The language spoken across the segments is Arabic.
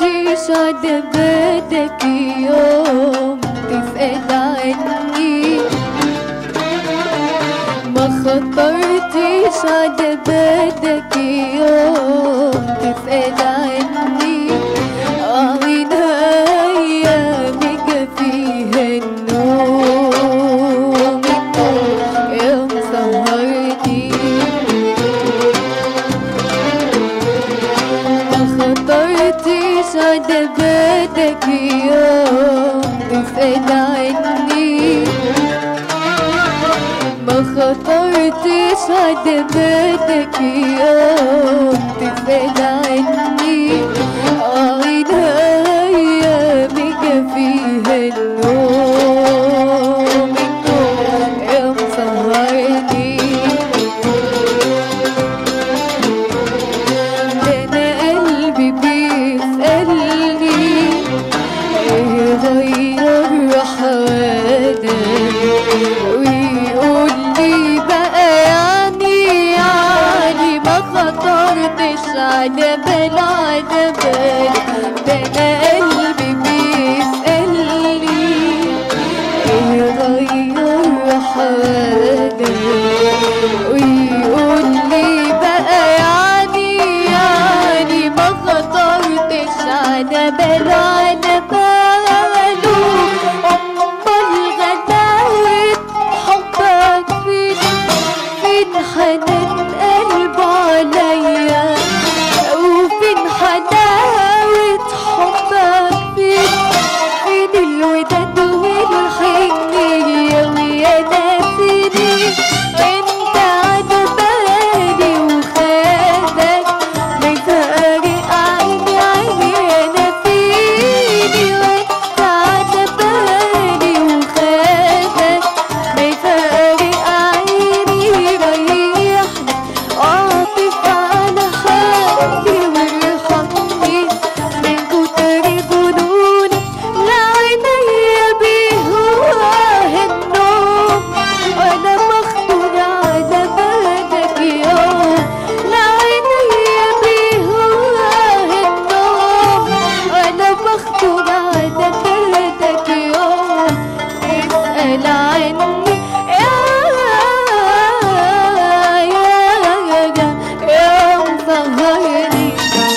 خطرتيش على بالك يوم تسأل عني، ما خطرتيش على بالك يوم تسأل عني. عين أيامك فيها النوم يا مسهرني، ما خطرتيش على بالك يوم تسأل عني، ما خطرتيش على بالك يوم تسأل عني. عين أيامك فيها النوم يا مسهرني. أنا قلبي بيسألني إيه غير حوالك، ويقول لي بقى يعني ما خطرتش على بال على بال. ده أنا قلبي بيسألني إيه غير حوالك، ويقول لي بقى يعني ما خطرتش على بال على باله. أمال غلاوة حبك فين، فين حنان قلبه عليا، وفين حلاوة حبك فين، فين الوداد والحنية ويا ناسيني. وانت على بالي وخدك ما يفارق عيني عيني انا فيني. وانت على بالي وخدك ما يفارق عيني ريحني، عاطف على حالي وارحمني من كتر جنوني. لا عينيا بيهواه النوم وانا مخطور على بالك يوم. لا عينيا بيهواه النوم وانا مخطور على بالك يوم. اسأل عني يا مسهرني.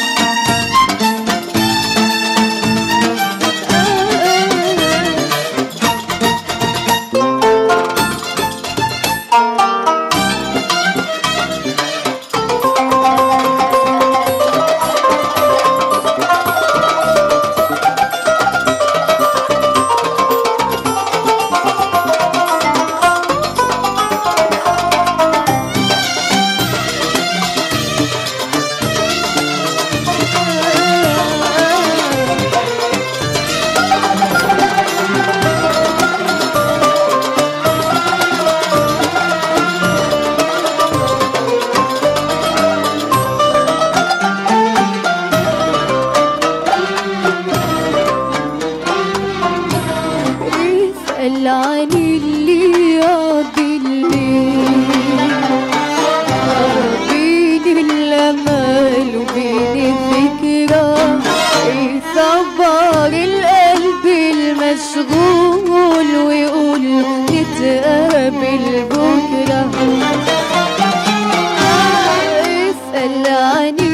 اسأل عن اللي يقضي الليل بين الأمل وبين الفكرة، يصبر القلب المشغول ويقول نتقابل بكرة. اسأل عن